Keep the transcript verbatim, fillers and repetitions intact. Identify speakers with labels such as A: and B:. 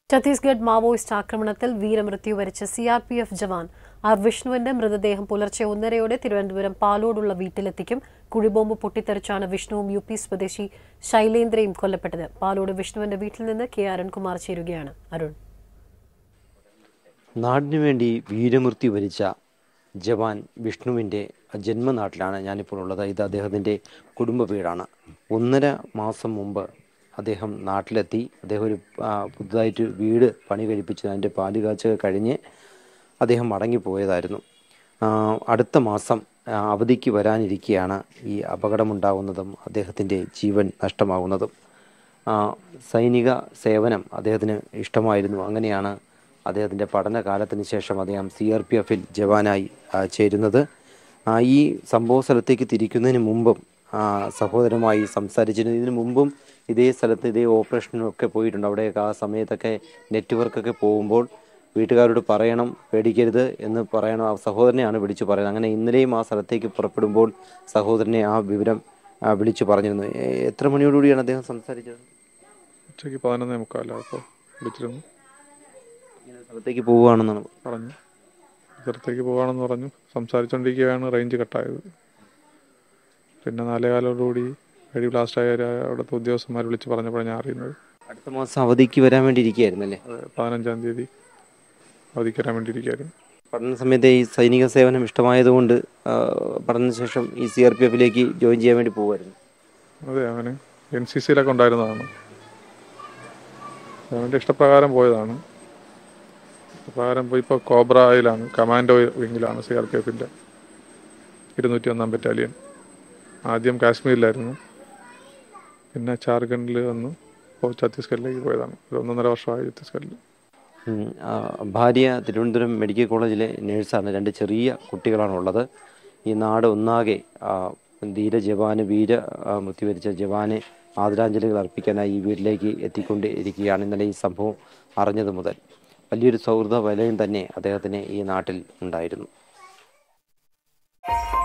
A: Chhattisgarh Maoist ആക്രമണത്തിൽ വീരമൃത്യു വരിച്ച C R P F jawan R വിഷ്ണുവിന്റെ മൃതദേഹം പുലർച്ചെ ഒന്നരയോടെ തിരുവനന്തപുരം പാലോടുള്ള വീട്ടിലെത്തിക്കും. കുഴിബോംബ് പൊട്ടിത്തെറിച്ചാണ് വിഷ്ണുവും യു പി സ്വദേശി ശൈലേന്ദ്രയും കൊല്ലപ്പെട്ടത്. പാലോട് വിഷ്ണുവിന്റെ വീട്ടിൽ നിന്ന് കെ അരുൺകുമാർ ചേരുകയാണ്. അരുൺ,
B: നാടിനുവേണ്ടി വീരമൃത്യു വരിച്ച ജവാൻ വിഷ്ണുവിൻ്റെ ജന്മനാട്ടിലാണ് ഞാനിപ്പോൾ ഉള്ളത്. ഇത് അദ്ദേഹത്തിൻ്റെ കുടുംബ വീടാണ്. ഒന്നര മാസം മുമ്പ് അദ്ദേഹം നാട്ടിലെത്തി. അദ്ദേഹം ഒരു പുതുതായിട്ട് വീട് പണി കഴിപ്പിച്ച് അതിൻ്റെ പാലുകാച്ചൊക്കെ കഴിഞ്ഞ് അദ്ദേഹം മടങ്ങിപ്പോയതായിരുന്നു. അടുത്ത മാസം അവധിക്ക് വരാനിരിക്കെയാണ് ഈ അപകടമുണ്ടാകുന്നതും അദ്ദേഹത്തിൻ്റെ ജീവൻ നഷ്ടമാകുന്നതും. സൈനിക സേവനം അദ്ദേഹത്തിന് ഇഷ്ടമായിരുന്നു. അങ്ങനെയാണ് അദ്ദേഹത്തിൻ്റെ പഠനകാലത്തിന് ശേഷം അദ്ദേഹം സി ആർ പി എഫിൽ ജവാനായി ചേരുന്നത്. ഈ സംഭവ സ്ഥലത്തേക്ക് തിരിക്കുന്നതിന് മുമ്പും സഹോദരമായി സംസാരിച്ചിരുന്നു. ഇതിനു മുമ്പും ഇതേ സ്ഥലത്ത് ഇതേ ഓപ്പറേഷനൊക്കെ പോയിട്ടുണ്ട്. അവിടെയൊക്കെ ആ സമയത്തൊക്കെ നെറ്റ്വർക്കൊക്കെ പോകുമ്പോൾ വീട്ടുകാരോട് പറയണം, പേടിക്കരുത് എന്ന് പറയണം. ആ സഹോദരനെയാണ് വിളിച്ചു പറയുന്നത്. അങ്ങനെ ഇന്നലെയും ആ സ്ഥലത്തേക്ക് പുറപ്പെടുമ്പോൾ സഹോദരനെ ആ വിവരം വിളിച്ചു പറഞ്ഞിരുന്നു. എത്ര മണിയോടുകൂടിയാണ് അദ്ദേഹം സംസാരിച്ചത്?
C: ഉച്ചയ്ക്ക് പതിനൊന്നേ മുക്കാലായപ്പോൾ വിളിച്ചിരുന്നു.
B: സ്ഥലത്തേക്ക് പോവുകയാണെന്നാണ്
C: പറഞ്ഞു. സ്ഥലത്തേക്ക് പോവുകയാണെന്ന് പറഞ്ഞു. സംസാരിച്ചുകൊണ്ടിരിക്കുകയാണ് റേഞ്ച് കട്ടായത്. പിന്നെ നാലേകാലോടുകൂടി വഴി ബ്ലാസ്റ്റായ അവിടുത്തെ ഉദ്യോഗസ്ഥന്മാർ വിളിച്ച് പറഞ്ഞപ്പോഴാണ് ഞാൻ അറിയുന്നത്.
B: അടുത്ത മാസം അവധിക്ക് വരാൻ വേണ്ടി ഇരിക്കുകയായിരുന്നല്ലേ?
C: പതിനഞ്ചാം തീയതി അവധിക്ക് വരാൻ വേണ്ടി ഇരിക്കുകയായിരുന്നു.
B: പഠന സമയത്ത് ഈ സൈനിക സേവനം ഇഷ്ടമായതുകൊണ്ട് പഠനശേഷം ഈ സി ആർ പി എഫിലേക്ക് ജോയിൻ ചെയ്യാൻ വേണ്ടി പോകുമായിരുന്നു.
C: അതെ, അവന് എൻ സി സിയിലൊക്കെ ഉണ്ടായിരുന്നതാണ്. അവൻ്റെ ഇഷ്ടപ്രകാരം പോയതാണ്. പ്രകാരം പോയി ഇപ്പോൾ കോബ്രയിലാണ്, കമാൻഡോ വിങ്ങിലാണ് സി ആർ പി എഫിൻ്റെ ഇരുന്നൂറ്റി ഒന്നാം ബറ്റാലിയൻ. ആദ്യം കാശ്മീരിലായിരുന്നു, പിന്നെ ജാർഖണ്ഡിൽ വന്നു, ഇപ്പോൾ ഛത്തീസ്ഗഡിലേക്ക് പോയതാണ്. ഒരു ഒന്നൊന്നര വർഷമായി ഛത്തീസ്ഗഡിൽ.
B: ഭാര്യ തിരുവനന്തപുരം മെഡിക്കൽ കോളേജിലെ നേഴ്സാണ്. രണ്ട് ചെറിയ കുട്ടികളാണുള്ളത്. ഈ നാട് ഒന്നാകെ ധീര ജവാന് വീര മൃത്യു വരിച്ച ജവാന് ആദരാഞ്ജലികൾ അർപ്പിക്കാനായി ഈ വീട്ടിലേക്ക് എത്തിക്കൊണ്ടിരിക്കുകയാണ്. ഇന്നലെ ഈ സംഭവം അറിഞ്ഞത് മുതൽ വലിയൊരു സൗഹൃദ വലയം തന്നെ അദ്ദേഹത്തിന് ഈ നാട്ടിൽ ഉണ്ടായിരുന്നു.